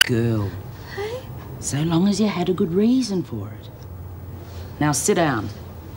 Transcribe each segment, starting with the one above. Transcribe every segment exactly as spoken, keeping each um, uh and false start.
girl. Hey? So long as you had a good reason for it. Now sit down.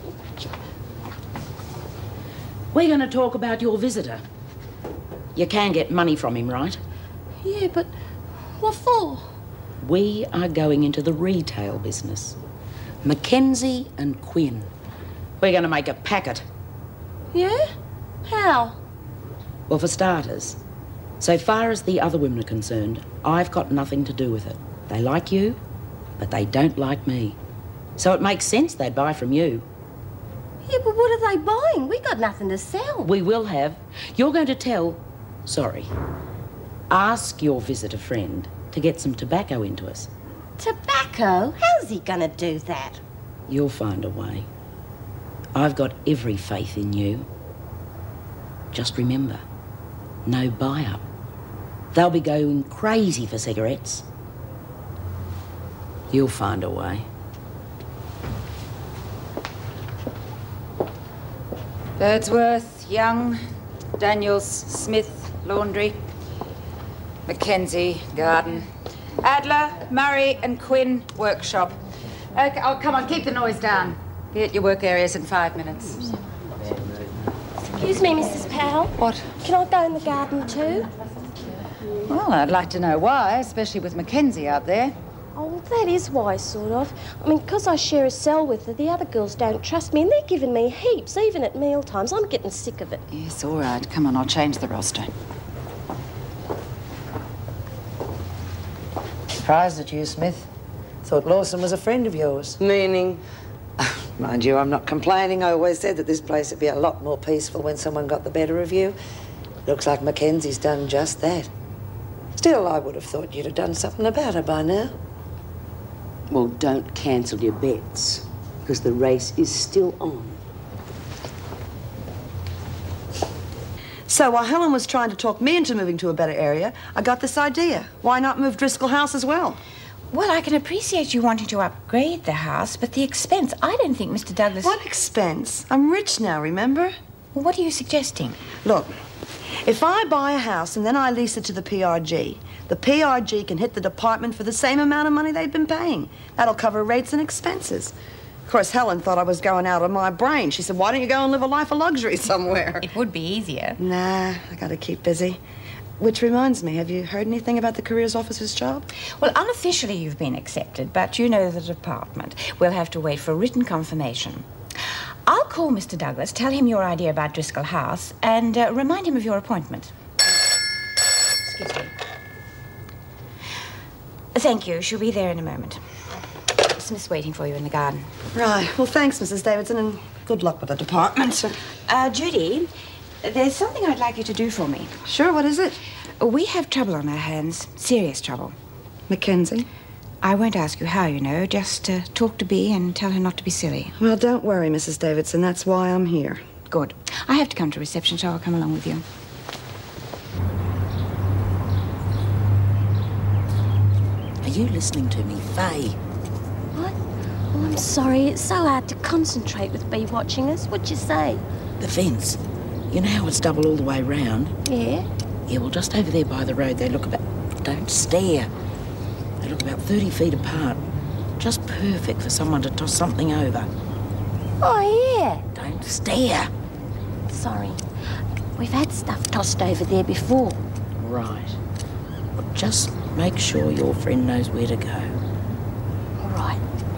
We're going to talk about your visitor. You can get money from him, right? Yeah, but what for? We are going into the retail business. Mackenzie and Quinn. We're going to make a packet. Yeah? How? Well, for starters, so far as the other women are concerned, I've got nothing to do with it. They like you, but they don't like me. So it makes sense they'd buy from you. Yeah, but what are they buying? We got nothing to sell. We will have. You're going to tell... Sorry. Ask your visitor friend to get some tobacco into us. Tobacco? How's he gonna do that? You'll find a way. I've got every faith in you. Just remember, no buy-up. They'll be going crazy for cigarettes. You'll find a way. Birdsworth, Young, Daniels, Smith, Laundry, Mackenzie, Garden, Adler, Murray and Quinn, Workshop. Okay, oh, come on, keep the noise down. Be at your work areas in five minutes. Excuse me, Missus Powell. What? Can I go in the garden too? Well, I'd like to know why, especially with Mackenzie out there. Oh, that is why, sort of. I mean, because I share a cell with her, the other girls don't trust me, and they're giving me heaps, even at meal times. I'm getting sick of it. Yes, all right. Come on, I'll change the roster. Surprised at you, Smith. Thought Lawson was a friend of yours. Meaning? Mind you, I'm not complaining. I always said that this place would be a lot more peaceful when someone got the better of you. Looks like Mackenzie's done just that. Still, I would have thought you'd have done something about her by now. Well, don't cancel your bets, because the race is still on. So while Helen was trying to talk me into moving to a better area, I got this idea. Why not move Driscoll House as well? Well, I can appreciate you wanting to upgrade the house, but the expense, I don't think Mister Douglas... What expense? I'm rich now, remember? Well, what are you suggesting? Look, if I buy a house and then I lease it to the P R G, the P R G can hit the department for the same amount of money they've been paying. That'll cover rates and expenses. Of course, Helen thought I was going out of my brain. She said, why don't you go and live a life of luxury somewhere? It would be easier. Nah, I gotta keep busy. Which reminds me, have you heard anything about the careers officer's job? Well, unofficially you've been accepted, but you know the department. We'll have to wait for written confirmation. I'll call Mister Douglas, tell him your idea about Driscoll House, and uh, remind him of your appointment. Excuse me. Thank you. She'll be there in a moment. Smith's waiting for you in the garden. Right. Well, thanks, Missus Davidson, and good luck with the department. Uh, Judy, there's something I'd like you to do for me. Sure, what is it? We have trouble on our hands. Serious trouble. Mackenzie? I won't ask you how, you know. Just uh, talk to Bea and tell her not to be silly. Well, don't worry, Missus Davidson. That's why I'm here. Good. I have to come to reception, so I'll come along with you. Are you listening to me, Faye? What? Oh, I'm sorry. It's so hard to concentrate with Bea watching us. What'd you say? The fence. You know how it's double all the way round? Yeah? Yeah, well, just over there by the road, they look about... Don't stare. They look about thirty feet apart. Just perfect for someone to toss something over. Oh, yeah. Don't stare. Sorry. We've had stuff tossed over there before. Right. Well, just make sure your friend knows where to go. All right.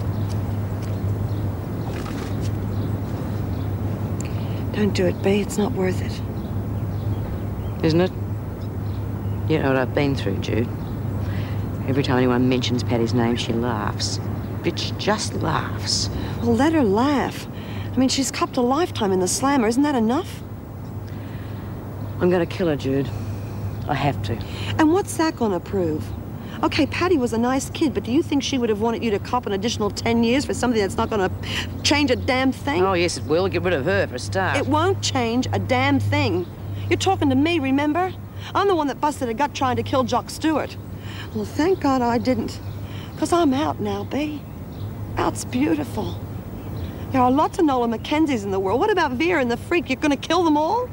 Don't do it, Bea. It's not worth it. Isn't it? You know what I've been through, Jude. Every time anyone mentions Paddy's name, she laughs. Bitch just laughs. Well, let her laugh. I mean, she's copped a lifetime in the slammer. Isn't that enough? I'm gonna kill her, Jude. I have to. And what's that gonna prove? Okay, Paddy was a nice kid, but do you think she would have wanted you to cop an additional ten years for something that's not gonna change a damn thing? Oh, yes, it will. Get rid of her for a start. It won't change a damn thing. You're talking to me, remember? I'm the one that busted a gut trying to kill Jock Stewart. Well, thank God I didn't. Because I'm out now, Bea. Out's beautiful. There are lots of Nola Mackenzies in the world. What about Vera and the freak? You're gonna kill them all?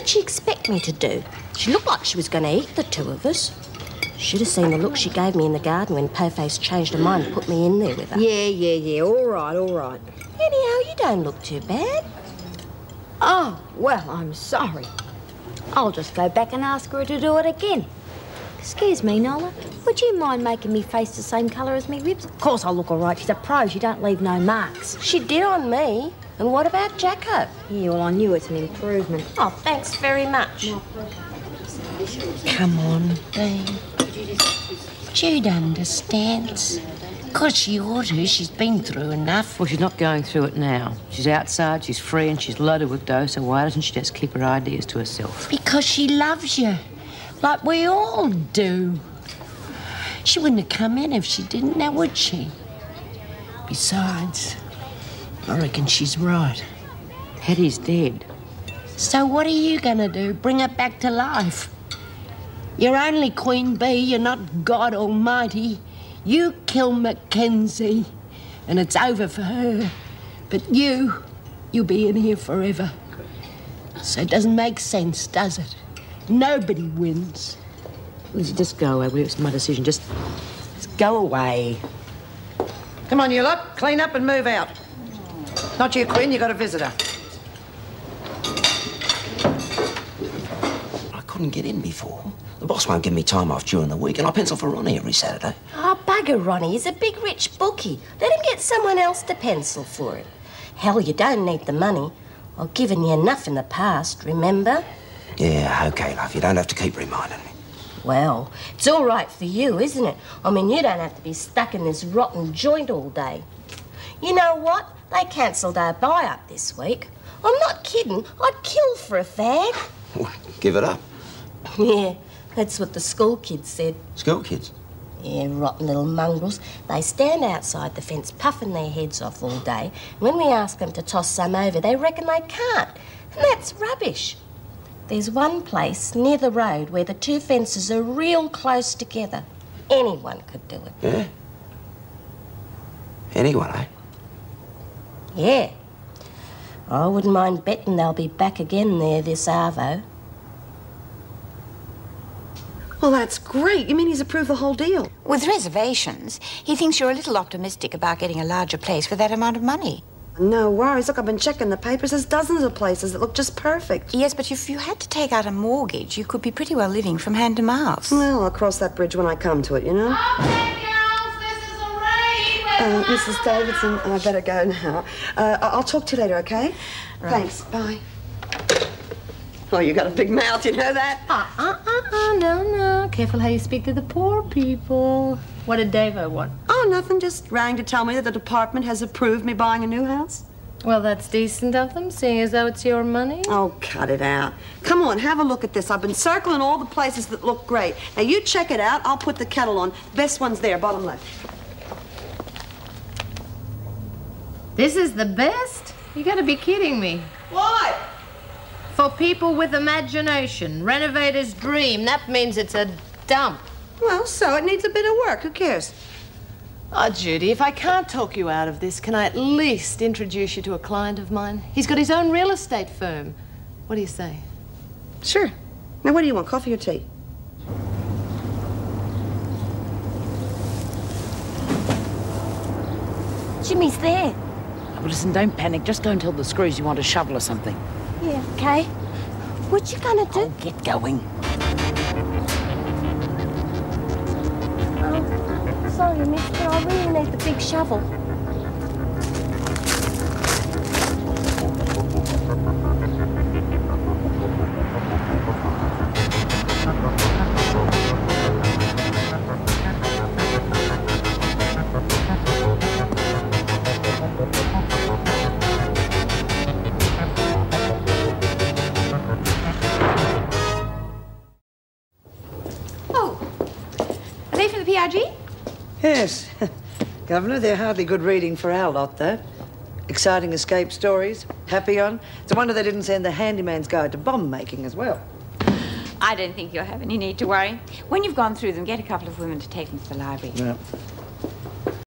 What'd she expect me to do? She looked like she was going to eat the two of us. Should have seen the look she gave me in the garden when Po-Face changed her mind and put me in there with her. Yeah, yeah, yeah. All right, all right. Anyhow, you don't look too bad. Oh, well, I'm sorry. I'll just go back and ask her to do it again. Excuse me, Nola. Would you mind making me face the same colour as me ribs? Of course I'll look all right. She's a pro. She don't leave no marks. She did on me. And what about Jacko? Yeah, well, I knew it's an improvement. Oh, thanks very much. Come on, Dean. Jude understands. Of course she ought to. She's been through enough. Well, she's not going through it now. She's outside, she's free, and she's loaded with dough, so why doesn't she just keep her ideas to herself? Because she loves you. Like we all do. She wouldn't have come in if she didn't, now would she? Besides, I reckon she's right. Hetty's dead. So what are you going to do? Bring her back to life? You're only Queen Bee, you're not God Almighty. You kill Mackenzie, and it's over for her. But you, you'll be in here forever. So it doesn't make sense, does it? Nobody wins. Lizzie, just go away, will you? It's my decision. Just, just go away. Come on, you lot. Clean up and move out. Not you, Quinn. You got a visitor. I couldn't get in before. The boss won't give me time off during the week, and I pencil for Ronnie every Saturday. Oh, bugger Ronnie. He's a big rich bookie. Let him get someone else to pencil for him. Hell, you don't need the money. I've given you enough in the past, remember? Yeah, OK, love. You don't have to keep reminding me. Well, it's all right for you, isn't it? I mean, you don't have to be stuck in this rotten joint all day. You know what? They cancelled our buy-up this week. I'm not kidding. I'd kill for a fag. Give it up. Yeah, that's what the school kids said. School kids? Yeah, rotten little mongrels. They stand outside the fence puffing their heads off all day. And when we ask them to toss some over, they reckon they can't. And that's rubbish. There's one place near the road where the two fences are real close together. Anyone could do it. Yeah? Anyone, eh? Yeah. I wouldn't mind betting they'll be back again there this arvo. Well, that's great. You mean he's approved the whole deal? With reservations, he thinks you're a little optimistic about getting a larger place for that amount of money. No worries. Look, I've been checking the papers. There's dozens of places that look just perfect. Yes, but if you had to take out a mortgage, you could be pretty well living from hand to mouth. Well, I'll cross that bridge when I come to it, you know? Okay, girls, this is a raid. Uh, Missus Davidson, I better go now. Uh, I'll talk to you later, okay? Right. Thanks. Bye. Oh, you got a big mouth, you know that? Uh-uh-uh, no, no. Careful how you speak to the poor people. What did Davo want? Oh, nothing. Just rang to tell me that the department has approved me buying a new house. Well, that's decent of them, seeing as though it's your money. Oh, cut it out. Come on, have a look at this. I've been circling all the places that look great. Now, you check it out. I'll put the kettle on. Best one's there, bottom left. This is the best? You gotta be kidding me. What? For people with imagination, renovator's dream, that means it's a dump. Well, so it needs a bit of work. Who cares? Oh, Judy, if I can't talk you out of this, can I at least introduce you to a client of mine? He's got his own real estate firm. What do you say? Sure. Now, what do you want, coffee or tea? Jimmy's there. Oh, listen, don't panic. Just go and tell the screws you want a shovel or something. Yeah, okay. What you gonna do? Oh, get going. Oh, sorry, mister. I really need the big shovel. P R G? Yes. Governor, they're hardly good reading for our lot, though. Exciting escape stories. Happy on. It's a wonder they didn't send the Handyman's Guide to Bomb Making as well. I don't think you'll have any need to worry. When you've gone through them, get a couple of women to take them to the library. Yeah.